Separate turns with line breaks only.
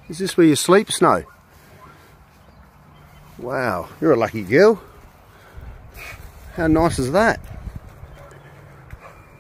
Is this where you sleep, Snow? Wow, you're a lucky girl. How nice is that?